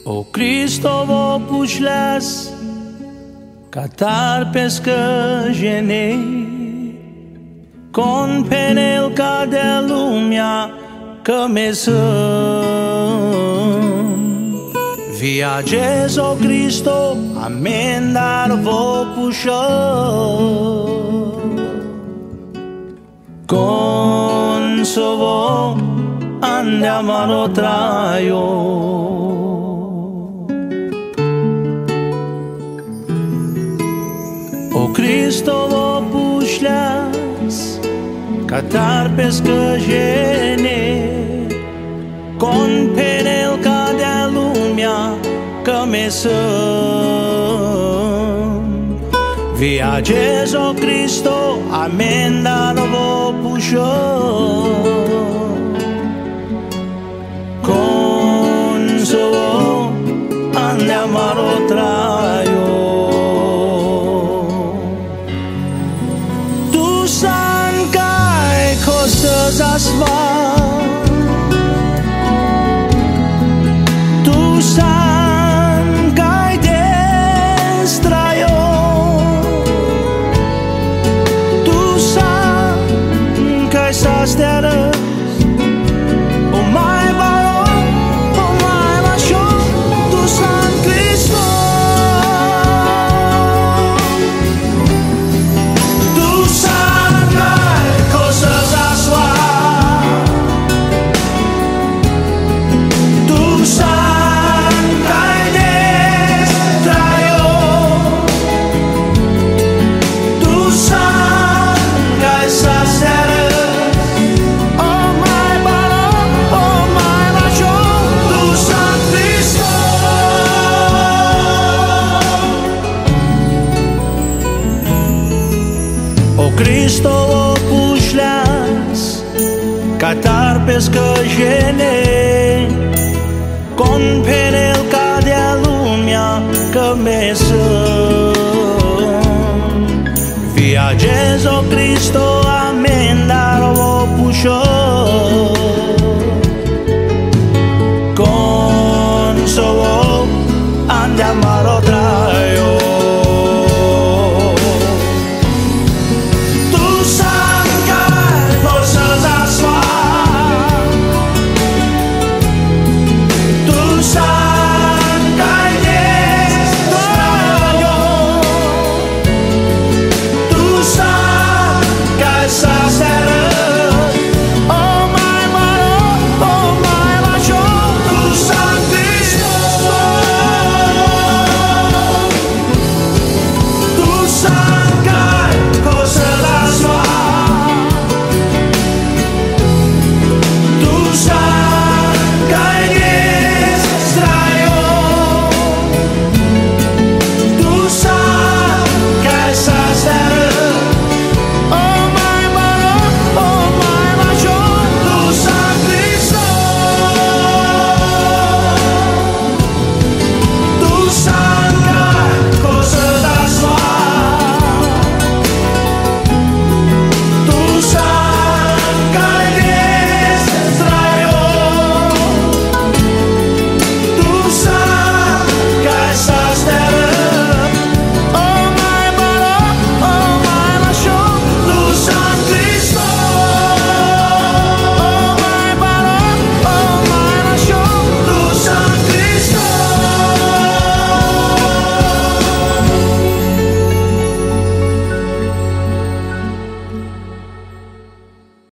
O Cristo vo pușleas, catar pescă gene, con penel ca de lumea că me sunt. Viajes, o Cristo, amendar vo pușă, con sovo andiamo traio. O Cristo vo pușleas, catar pescă gene, con penel ca de lumea că me sunt. Viajes, o Cristo, amendar vo pușă, con sovo andiamo traio. Tu san cai cosas asva, tu san cai destra yo, tu san cai sas terras. Cristo o pușleas, catar pescă gene, con penel ca de lumea că me sunt. Viajes, o Cristo, amendar o pușă,